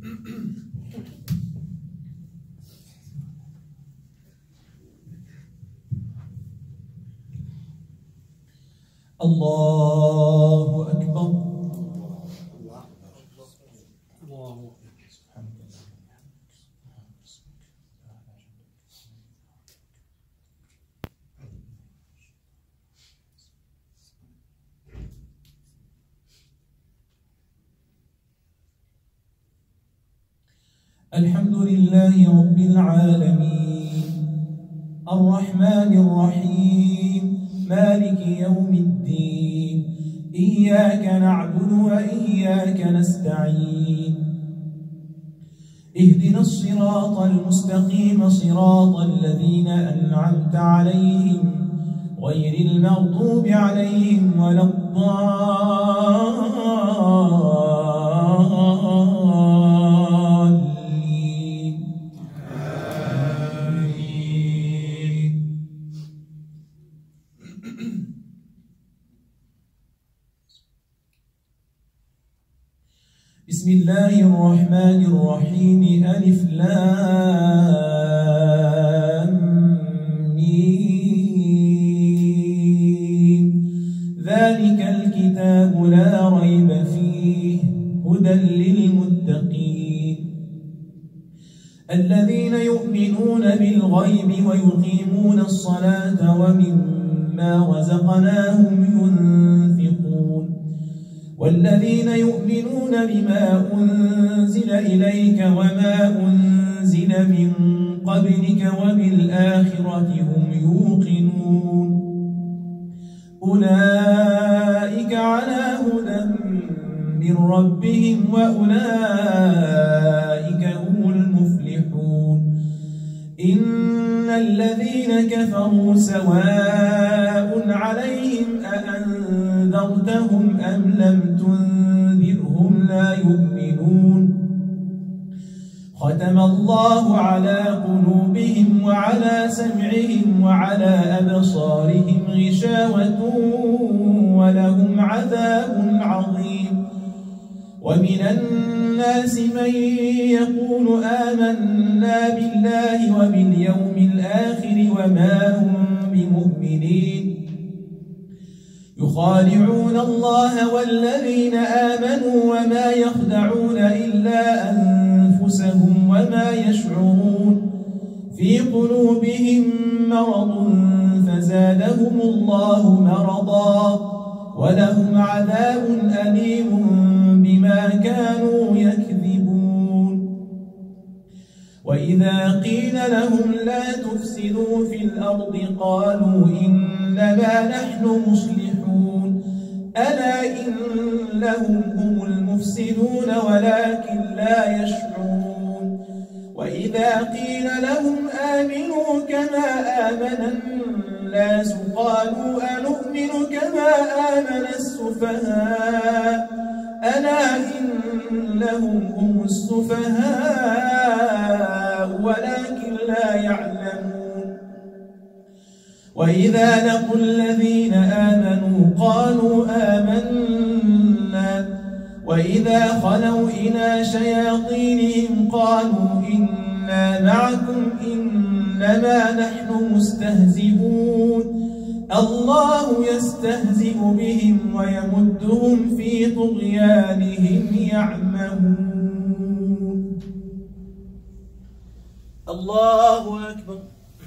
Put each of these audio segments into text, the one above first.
الله أكبر. الحمد لله رب العالمين الرحمن الرحيم مالك يوم الدين إياك نعبد وإياك نستعين اهدنا الصراط المستقيم صراط الذين أنعمت عليهم غير المغضوب عليهم ولا الضالين آمين. بسم الله الرحمن الرحيم ألف لام ميم ذلك الكتاب لا ريب فيه هدى للمتقين الذين يؤمنون بالغيب ويقيمون الصلاة ومما رزقناهم ينفقون والذين يؤمنون بما أنزل إليك وما أنزل من قبلك وبالآخرة هم يوقنون أولئك على هدى من ربهم وأولئك هم المفلحون إن الذين كفروا سواء عليهم أأنذرتهم أم لم تنذرهم لا يؤمنون ختم الله على قلوبهم وعلى سمعهم وعلى أبصارهم غشاوة ولهم عذاب عظيم ومن الناس من يقول آمنا بالله وباليوم الآخر وما هم بمؤمنين يخادعون الله والذين آمنوا وما يخدعون إلا أنفسهم وما يشعرون في قلوبهم مرض فزادهم الله مرضا ولهم عذاب أليم بما كانوا يكذبون وإذا قيل لهم لا تفسدوا في الأرض قالوا إنما نحن مصلحون ألا إنهم هم المفسدون ولكن لا يشعرون وإذا قيل لهم آمنوا كما آمن الناس قالوا أنؤمن كما آمن السفهاء ألا إنهم هم السفهاء ولكن لا يعلمون وإذا لقوا الذين آمنوا قالوا آمنا وإذا خلوا إلى شياطينهم قالوا إنا معكم إنما نحن مستهزئون الله يستهزئ بهم ويمدهم في طغيانهم يعمهون. الله أكبر.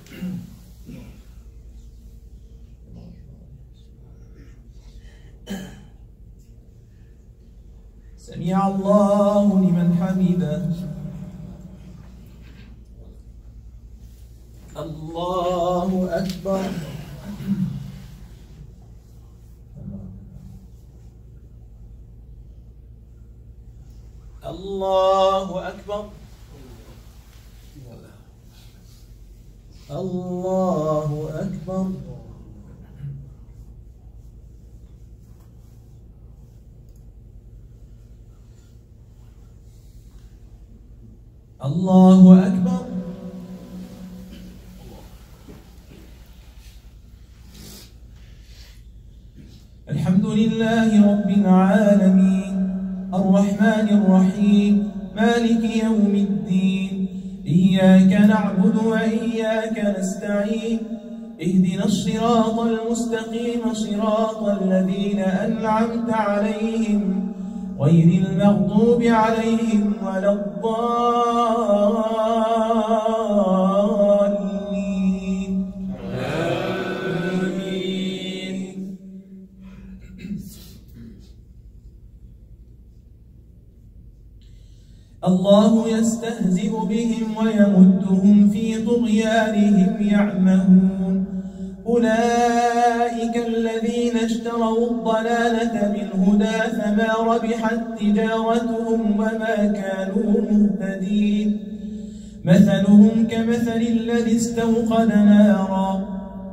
سمع الله لمن حمده. الله أكبر. الله أكبر. الله أكبر. الله أكبر. الحمد لله رب العالمين الرحمن الرحيم مالك يوم الدين إياك نعبد وإياك نستعين اهدنا الصراط المستقيم صراط الذين أنعمت عليهم غير المغضوب عليهم ولا الضالين آمين. الله يستهزئ بهم ويمدهم في طغيانهم يعمهون أولئك الذين اشتروا الضلالة بالهدى فما ربحت تجارتهم وما كانوا مهتدين مثلهم كمثل الذي استوقد نارا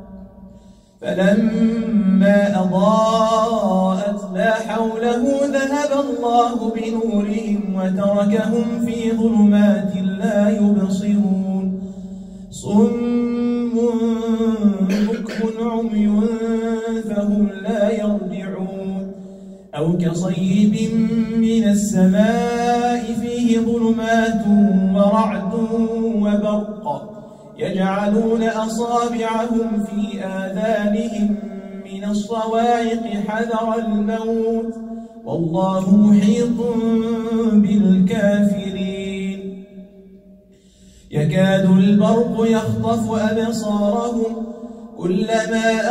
فلما أضاءت ما حوله ذهب الله بنورهم وتركهم في ظلمات لا يبصرون صم بكم عمي فهم لا يرجعون أو كصيب من السماء فيه ظلمات ورعد وبرق يجعلون أصابعهم في آذانهم من الصواعق حذر الموت والله محيط بالكافرين يكاد البرق يخطف أبصارهم كلما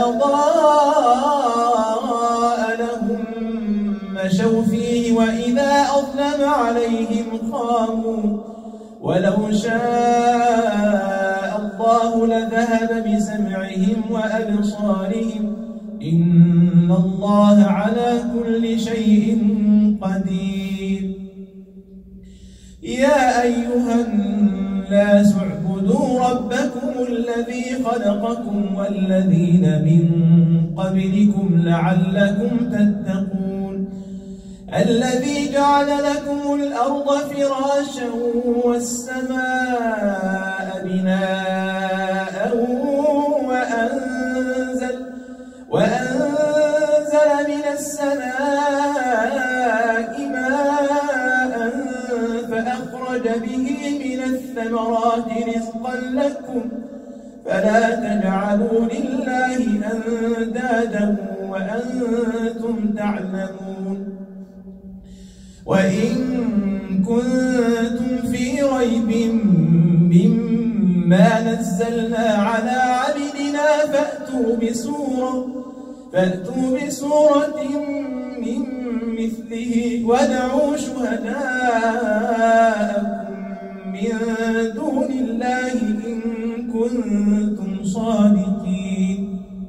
أضاء لهم مشوا فيه وإذا أظلم عليهم قاموا ولو شاء الله لذهب بسمعهم وأبصارهم إن الله على كل شيء قدير يا أيها الناس اعبدوا ربكم الذي خلقكم والذين من قبلكم لعلكم تتقون الذي جعل لكم الأرض فراشا والسماء بناء وأنزل من السماء ماء فأخرج به من الثمرات رزقا لكم فلا تجعلوا لله أندادا وأنتم تعلمون وإن كنتم في ريب مما نزلنا على عبدنا فأتوا بسورة من مثله وادعوا شهداءكم من دون الله إن كنتم صادقين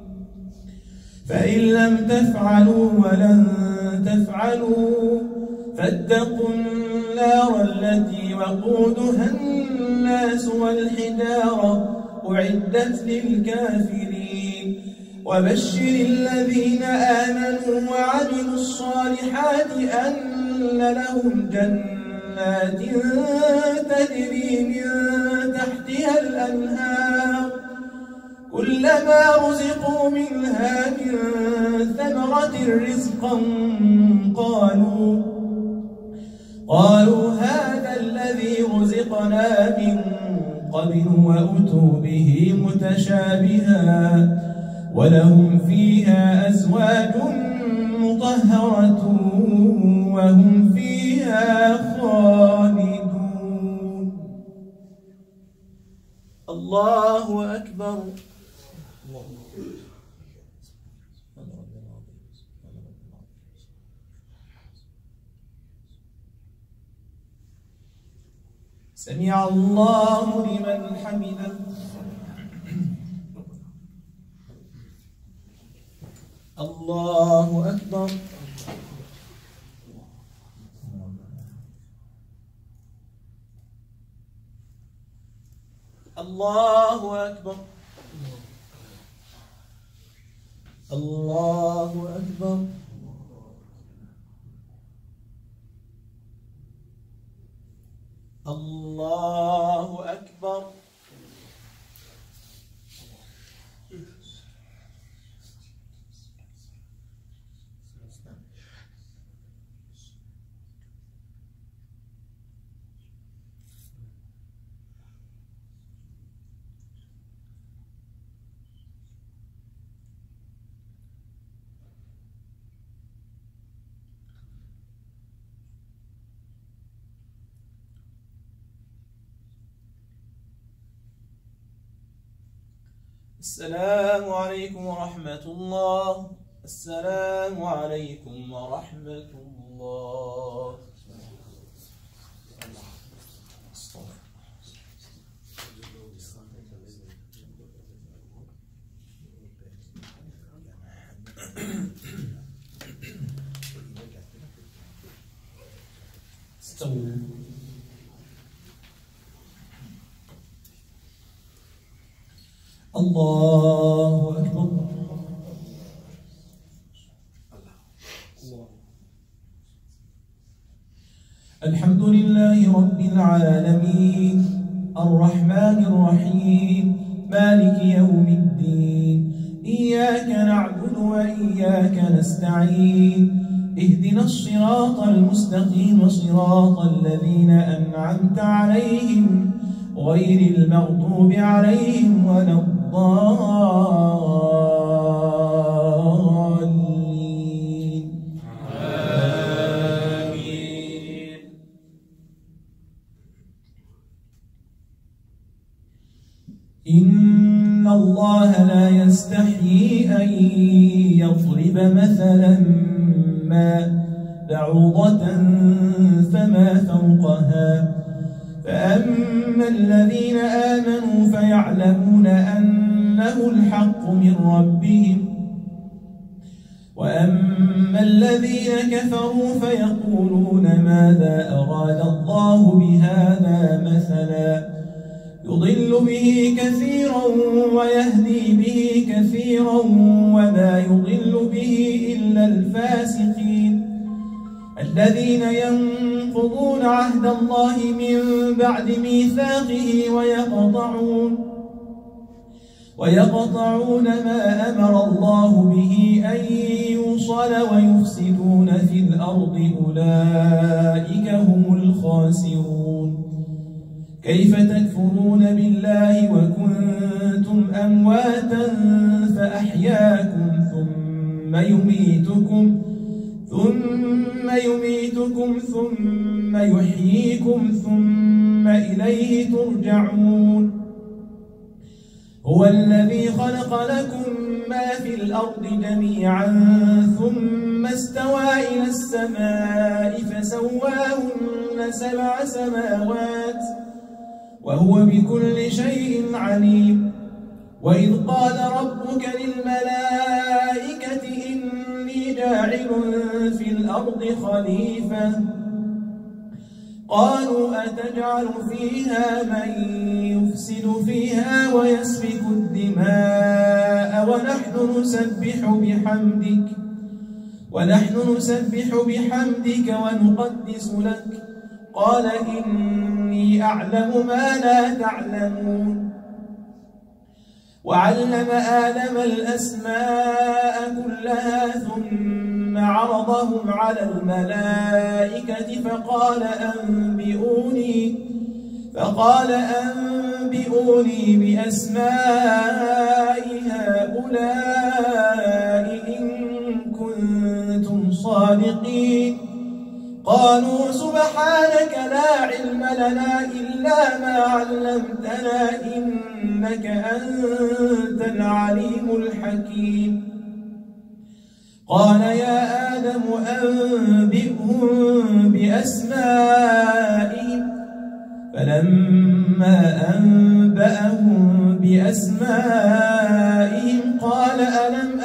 فإن لم تفعلوا ولن تفعلوا فاتقوا النار التي وقودها الناس والحجارة أعدت للكافرين وبشر الذين آمنوا وعملوا الصالحات أن لهم جنات تجري من تحتها الأنهار كلما رزقوا منها من ثمرة رزقا قالوا هذا الذي رزقنا من قبل وأتوا به متشابها ولهم فيها أزواج مطهرة وهم فيها خالدون الله أكبر سمع الله لمن حمده الله أكبر الله أكبر الله أكبر الله أكبر السلام عليكم ورحمة الله. السلام عليكم ورحمة الله. استووا. الله أكبر. الحمد لله رب العالمين الرحمن الرحيم مالك يوم الدين. إياك نعبد وإياك نستعين. اهدنا الصراط المستقيم صراط الذين أنعمت عليهم غير المغضوب عليهم ولا الضالين. آمين. إن الله لا يستحيي أن يضرب مثلا ما بعوضة فما فوقها فأما الذين آمنوا فيعلمون أنه الحق من ربهم وأما الذين كفروا فيقولون ماذا أراد الله بهذا مثلا يضل به كثيرا ويهدي به كثيرا وما يضل به إلا الفاسقين الذين ينقضون عهد الله من بعد ميثاقه ويقطعون ما أمر الله به أن يوصل ويفسدون في الأرض أولئك هم الخاسرون. كيف تكفرون بالله وكنتم أمواتا فأحياكم ثم يميتكم ثم يحييكم ثم إليه ترجعون. هو الذي خلق لكم ما في الأرض جميعا ثم استوى إلى السماء فسواهن 7 سماوات وهو بكل شيء عليم. وإذ قال ربك للملائكة إني جاعل في الأرض خليفة قالوا أتجعل فيها من يفسد فيها ويسفك الدماء ونحن نسبح بحمدك ونقدس لك قال إني أعلم ما لا تعلمون. وعلم آدم الأسماء كلها ثم عرضهم على الملائكة فقال أنبئوني بأسماء هؤلاء إن كنتم صادقين. قالوا سبحانك لا علم لنا إلا ما علمتنا إنك أنت العليم الحكيم. قال يا آدم أنبئهم بأسمائهم فلما أنبأهم بأسمائهم قال ألم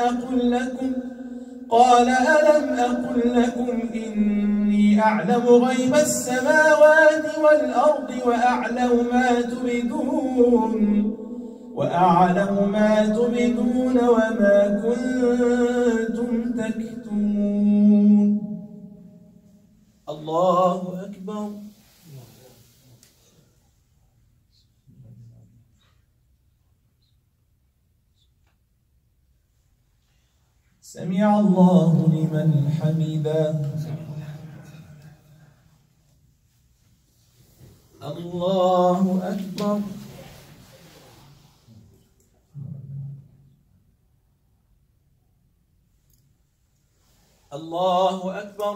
أقل لكم إني أعلم غيب السماوات والأرض وأعلم ما تبدون وما كنتم تكتمون. الله أكبر. سمع الله لمن حمده. الله أكبر. الله أكبر.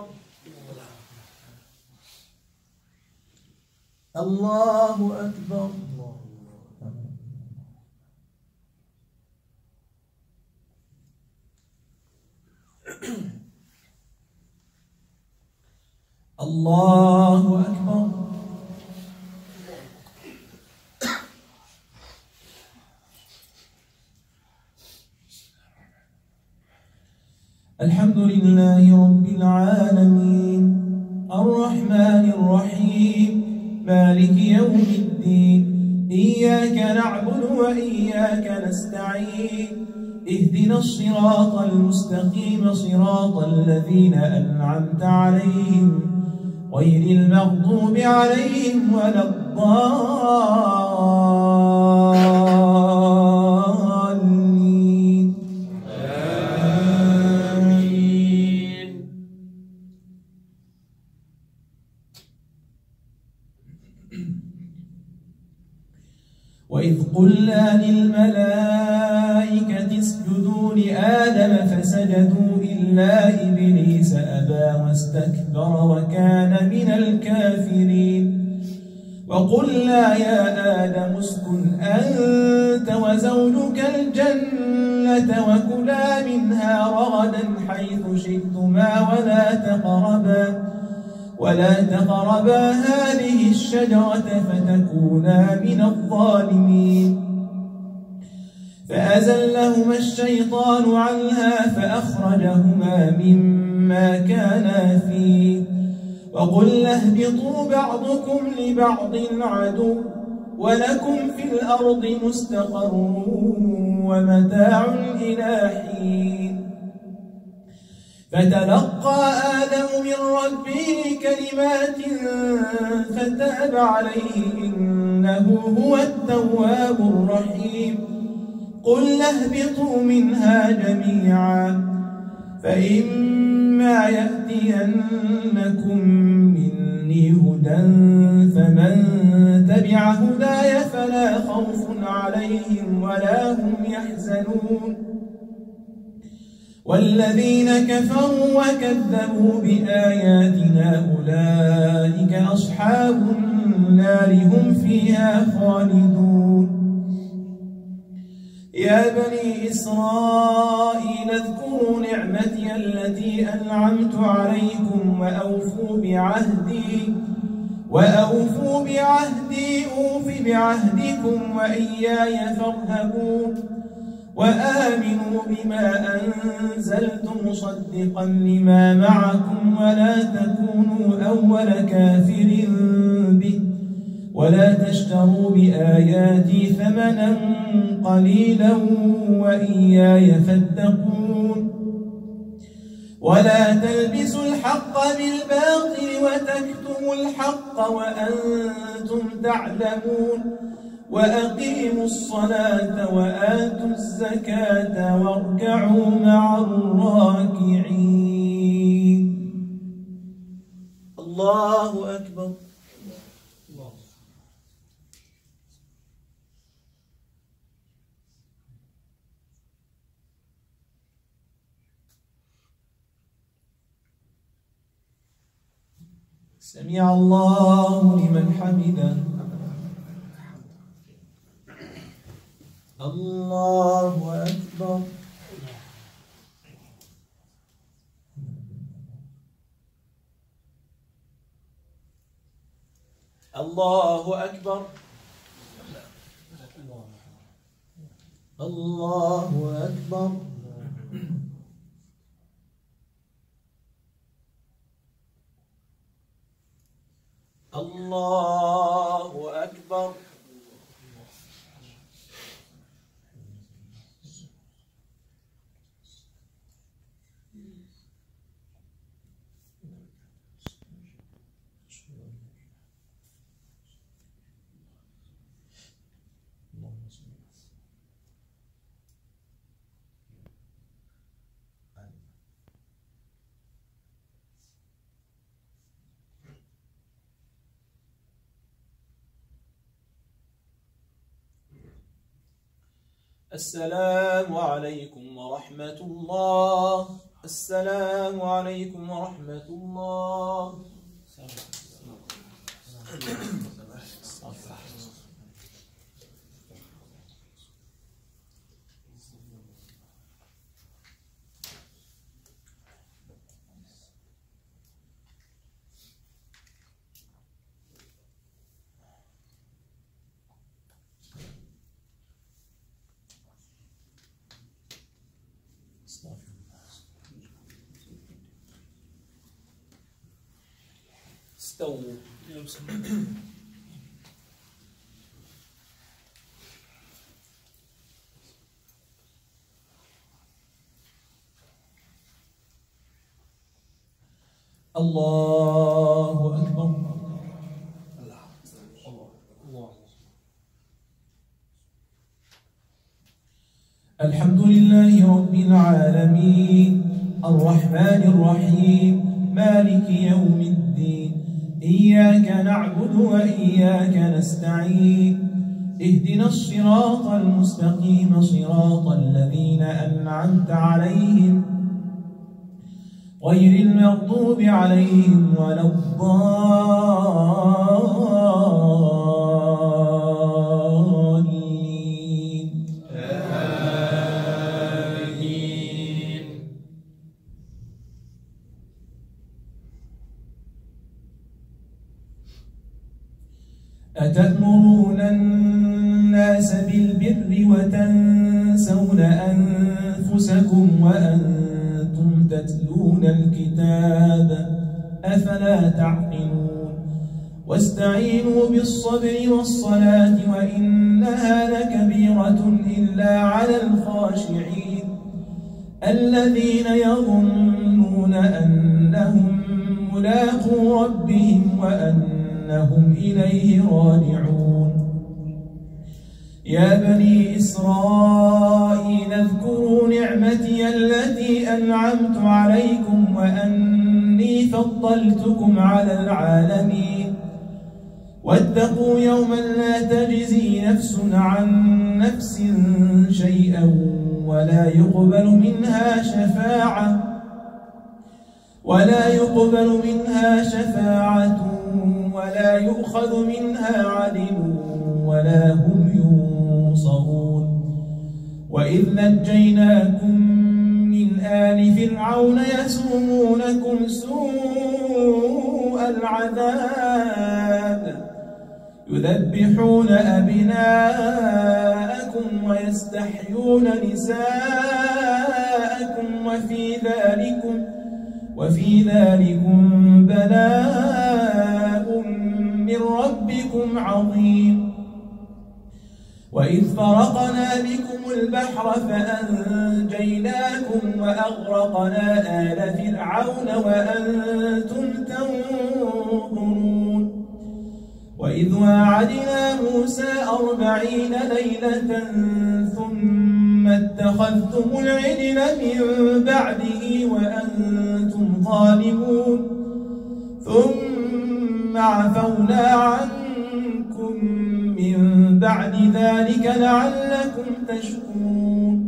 الله أكبر. الله أكبر. الحمد لله رب العالمين الرحمن الرحيم مالك يوم الدين إياك نعبد وإياك نستعين اهدنا الصراط المستقيم صراط الذين أنعمت عليهم غير المغضوب عليهم ولا الضالين آمين. وإذ قلنا للملائكة اسجدوا لآدم فسجدوا إلا إبليس أبى واستكبر وكان من الكافرين. وقلنا يا آدم اسكن أنت وزوجك الجنة وكلا منها رغدا حيث شئتما ولا تقربا هذه الشجرة فتكونا من الظالمين. فأزلهما الشيطان عنها فأخرجهما مما كانا فيه وقلنا اهبطوا بعضكم لبعض عدو ولكم في الأرض مستقر ومتاع إلى حين. فتلقى آدم من ربه كلمات فتاب عليه إنه هو التواب الرحيم. قلنا اهبطوا منها جميعا فإما يأتينكم مني هدى فمن تبع هداي فلا خوف عليهم ولا هم يحزنون. والذين كفروا وكذبوا بآياتنا أولئك أصحاب النار هم فيها خالدون. يا بني إسرائيل اذكروا نعمتي التي أنعمت عليكم وأوفوا بعهدي أوف بعهدكم وإياي فارهبون. وآمنوا بما أنزلت مصدقا لما معكم ولا تكونوا أول كافر به ولا تشتروا بآياتي ثمنا قليلا وإياي فاتقون. ولا تلبسوا الحق بالباطل وتكتموا الحق وأنتم تعلمون. وأقيموا الصلاة وآتوا الزكاة واركعوا مع الراكعين. الله أكبر. سمع الله لمن حمده. الله أكبر. الله أكبر. الله أكبر. الله أكبر. السلام عليكم ورحمة الله. السلام عليكم ورحمة الله. استووا. الله أكبر. الحمد لله رب العالمين الرحمن الرحيم مالك يوم الدين إياك نعبد وإياك نستعين اهدنا الصراط المستقيم صراط الذين أنعمت عليهم غير المغضوب عليهم ولا الضالين آمين. أتأمرون الناس بالبر وتنسون أنفسكم وأنتم تتلون الكتاب أفلا تعقلون واستعينوا بالصبر والصلاة وإنها لكبيرة إلا على الخاشعين الذين يظنون أنهم ملاقو ربهم وأنهم إليه راجعون يا بني إسرائيل اذكروا نعمتي التي أنعمت عليكم وأني فضلتكم على العالمين واتقوا يوما لا تجزي نفس عن نفس شيئا ولا يقبل منها شفاعة ولا يؤخذ منها عدل ولا هم ينصرون وإذ نجيناكم من آل فرعون يسومونكم سوء العذاب يذبحون أبناءكم ويستحيون نساءكم وفي ذلكم بلاء من ربكم عظيم وإذ فرقنا بكم البحر فأنجيناكم وأغرقنا آل فرعون وأنتم تنظرون وإذ واعدنا موسى 40 ليلة ثم اتخذتم العجل من بعده وأنتم ظالمون ثم عفونا عنكم من بعد ذلك لعلكم تشكرون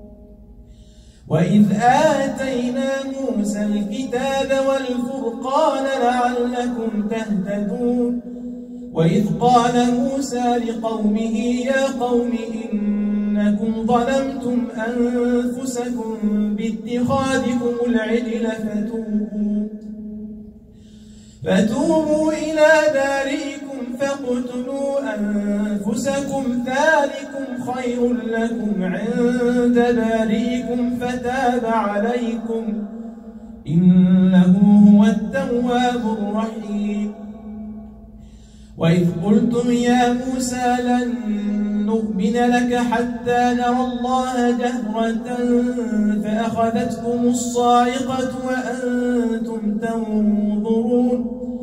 وإذ آتينا موسى الكتاب والفرقان لعلكم تهتدون وإذ قال موسى لقومه يا قوم إنكم ظلمتم أنفسكم باتخاذكم العجل فتوبوا إلى بارئكم فاقتلوا أنفسكم ذلكم خير لكم عند بارئكم فتاب عليكم إنه هو التواب الرحيم وإذ قلتم يا موسى لن نؤمن لك حتى نرى الله جهرة فأخذتكم الصاعقة وأنتم تنظرون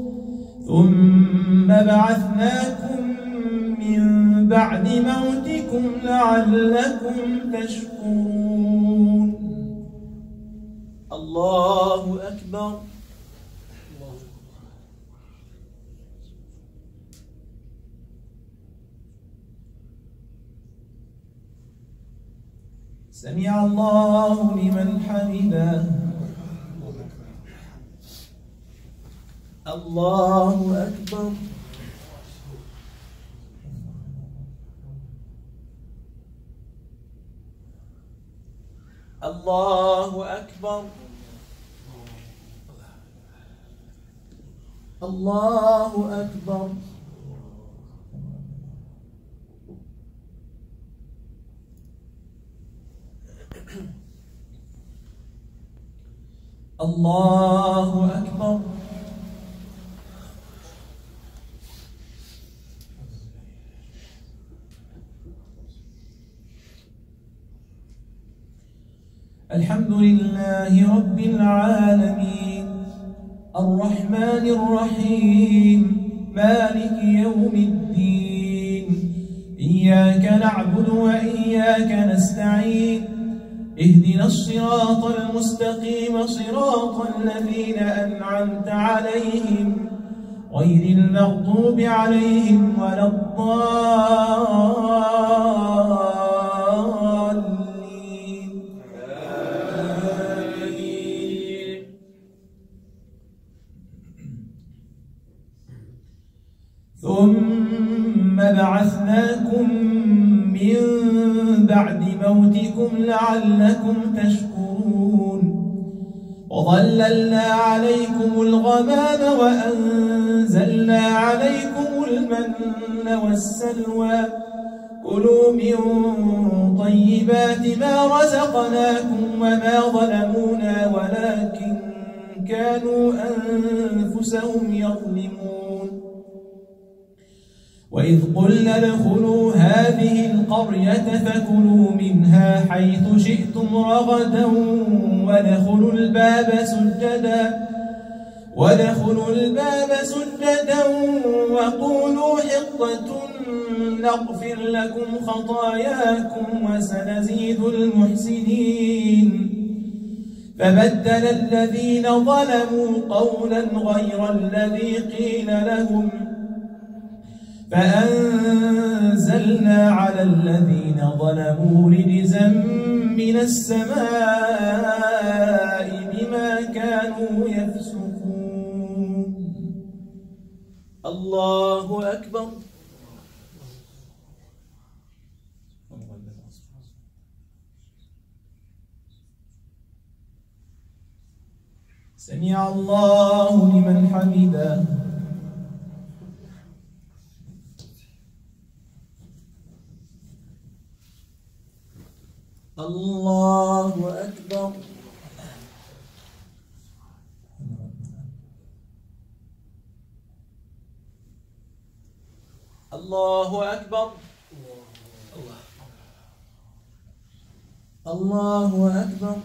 ثم بعثناكم من بعد موتكم لعلكم تشكرون الله أكبر. سمع الله لمن حمده. الله أكبر. الله أكبر. الله أكبر. الله أكبر. الحمد لله رب العالمين الرحمن الرحيم مالك يوم الدين إياك نعبد وإياك نستعين اهدنا الصراط المستقيم صراط الذين أنعمت عليهم غير المغضوب عليهم ولا الضالين آمين. ثم بعثناكم من بعد موتكم لعلكم تشكرون وظللنا عليكم الغمام وأنزلنا عليكم المن والسلوى كلوا من طيبات ما رزقناكم وما ظلمونا ولكن كانوا أنفسهم يظلمون وإذ قلنا ادخلوا هذه القرية فكلوا منها حيث شئتم رغدا وادخلوا الباب سجدا وقولوا حطة نغفر لكم خطاياكم وسنزيد المحسنين فبدل الذين ظلموا قولا غير الذي قيل لهم فأنزلنا على الذين ظلموا رجزا من السماء بما كانوا يفسقون. الله أكبر. سمع الله لمن حمده. الله أكبر. الله أكبر. الله أكبر.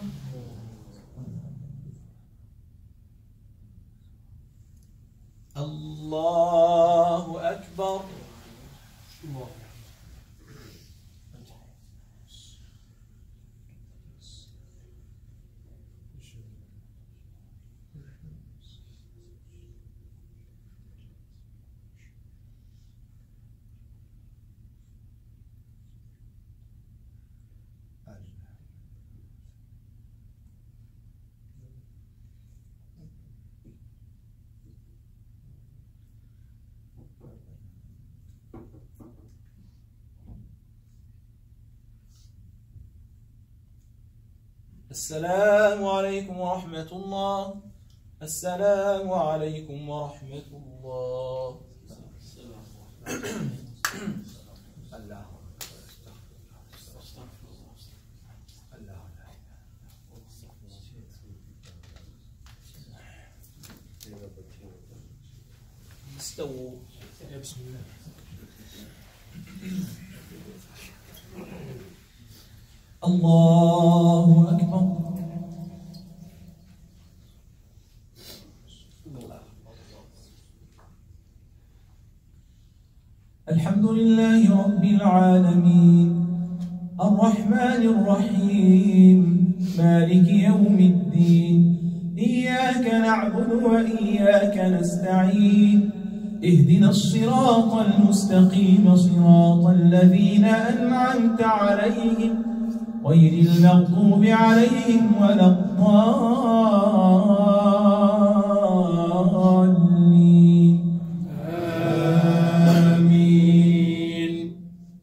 الله أكبر. السلام عليكم ورحمة الله. السلام عليكم ورحمة الله. استووا. بسم الله. الله أكبر. الحمد لله رب العالمين الرحمن الرحيم مالك يوم الدين إياك نعبد وإياك نستعين اهدنا الصراط المستقيم صراط الذين أنعمت عليهم غير المغضوب عليهم ولا الضالين آمين.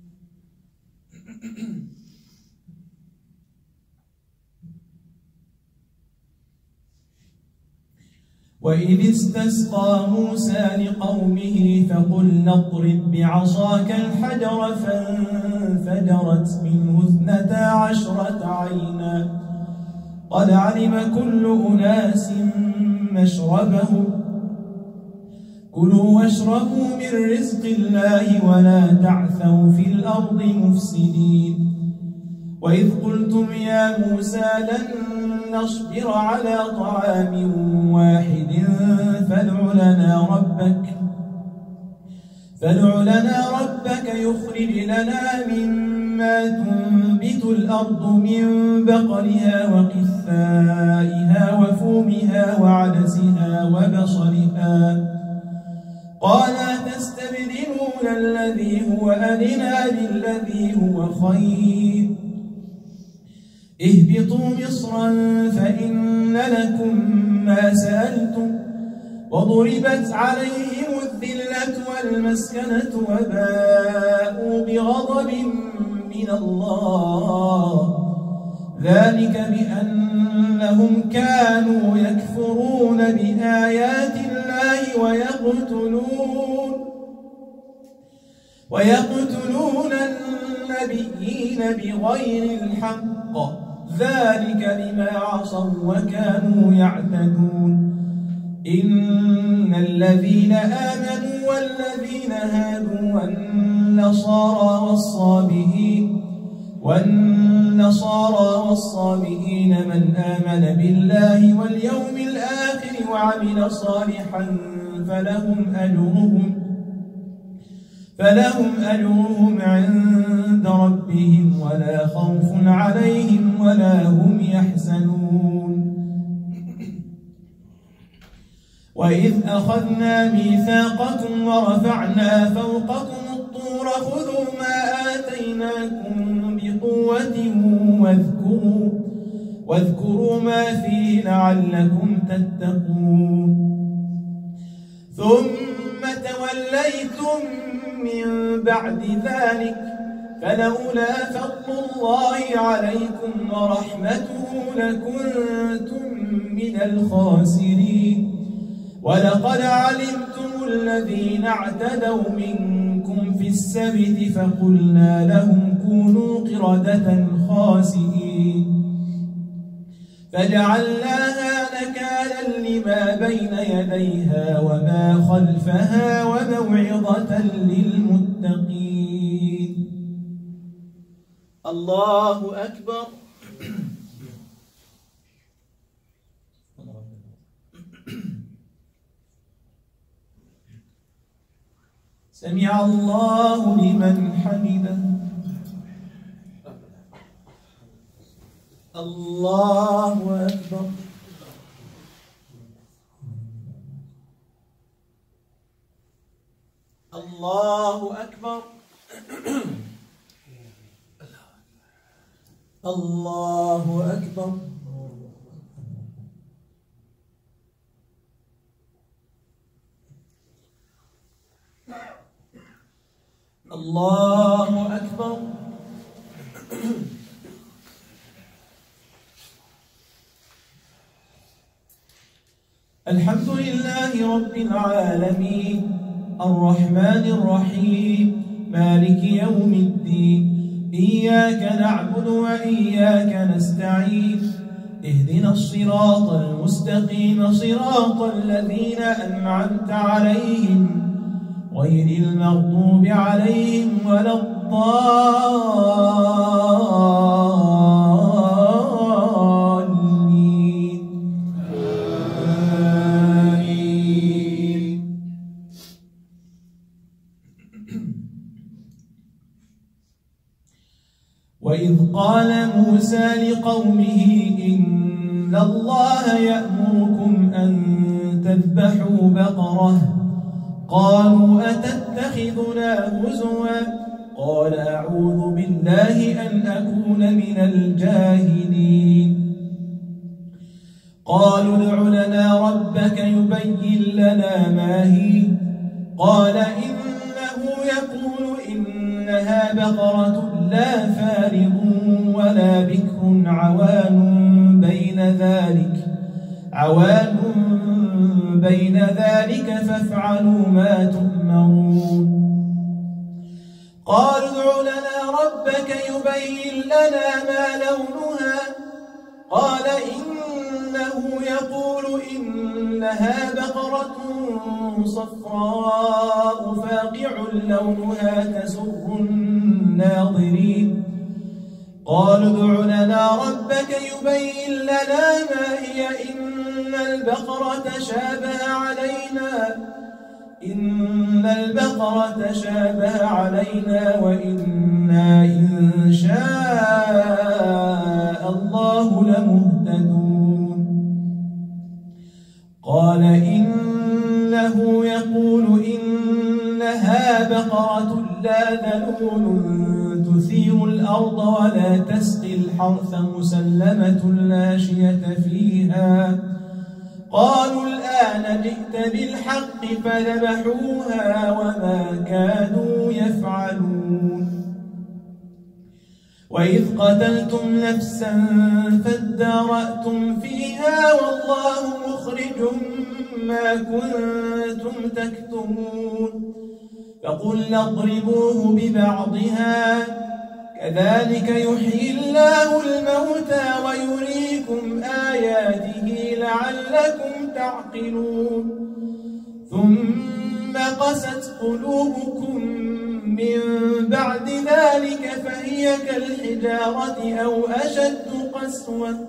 وإذ استسقى موسى لقومه فقلنا اضرب بعصاك الحجر فانفجرت منه 12 عينا قد علم كل أناس مشربهم كلوا واشربوا من رزق الله ولا تعثوا في الأرض مفسدين وإذ قلتم يا موسى لن نصبر على طعام واحد فادع لنا ربك يخرج لنا مما تنبت الأرض من بقلها وقثائها وفومها وعدسها وبصلها قال تستبدلون الذي هو أدنى بالذي هو خير اهبطوا مصرا فإن لكم ما سألتم وضربت عليهم الذلة والمسكنة وباءوا بغضب من الله ذلك بأنهم كانوا يكفرون بآيات الله ويقتلون النبيين بغير الحق ذلك بما عصوا وكانوا يعتدون إن الذين آمنوا والذين هادوا والنصارى والصابئين من آمن بالله واليوم الآخر وعمل صالحا فلهم أجرهم عند ربهم ولا خوف عليهم ولا هم يحزنون وإذ أخذنا ميثاقكم ورفعنا فوقكم الطور خذوا ما آتيناكم بقوة واذكروا ما فيه لعلكم تتقون ثم توليتم من بعد ذلك فلولا فضل الله عليكم ورحمته لكنتم من الخاسرين ولقد علمتم الذين اعتدوا منكم في السبت فقلنا لهم كونوا قردة خاسئين فجعلناها نكالا لما بين يديها وما خلفها وموعظة للمتقين. الله أكبر. سمع الله لمن حمده. الله أكبر. الله أكبر. الله أكبر. الله أكبر. الحمد لله رب العالمين الرحمن الرحيم مالك يوم الدين إياك نعبد وإياك نستعين اهدنا الصراط المستقيم صراط الذين أنعمت عليهم غير المغضوب عليهم ولا الضالين آمين. وإذ قال موسى لقومه إن الله يأمركم أن تذبحوا بقرة قالوا أتتخذنا هزوا قال أعوذ بالله أن أكون من الجاهلين قالوا ادع لنا ربك يبين لنا ما هي قال إنه يقول إنها بقرة لا فارض ولا بكر عوان بين ذلك فافعلوا ما تؤمرون قالوا ادع لنا ربك يبين لنا ما لونها قال إنه يقول إنها بقرة صفراء فاقع لونها تسر الناظرين قالوا ادع لنا ربك يبين لنا ما هي إن البقرة تشابه علينا وإنا إن شاء الله لمهتدون. قال إنه يقول إنها بقرة لا ذلول تثير الأرض ولا تسقي الحرث مسلمة لا شية فيها. قالوا الآن جئت بالحق فذبحوها وما كادوا يفعلون. وإذ قتلتم نفسا فادارأتم فيها والله مخرج ما كنتم تكتمون. فقلنا اضربوه ببعضها كذلك يحيي الله الموتى ويريكم آياته لعلكم تعقلون. ثم قست قلوبكم من بعد ذلك فهي كالحجارة أو أشد قسوة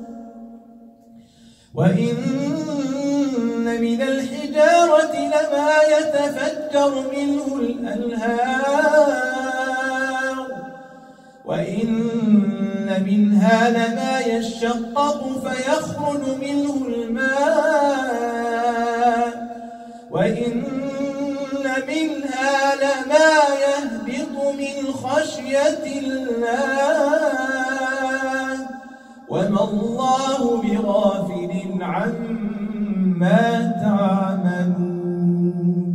وإن من الحجارة لما يتفجر منه الأنهار وإن منها لما يشقق فيخرج منه الماء وإن منها لما يهبط من خشية الله وما الله بغافل عما تعملون.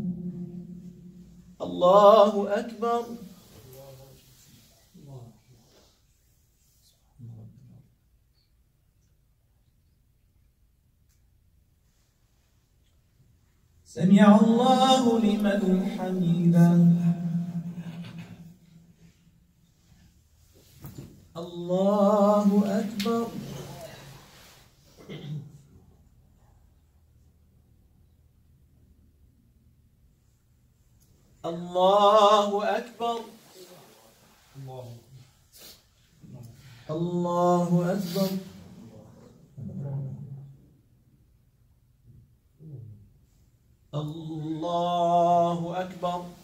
الله أكبر. سمع الله لمن حمده. الله أكبر. الله أكبر. الله أكبر. الله أكبر.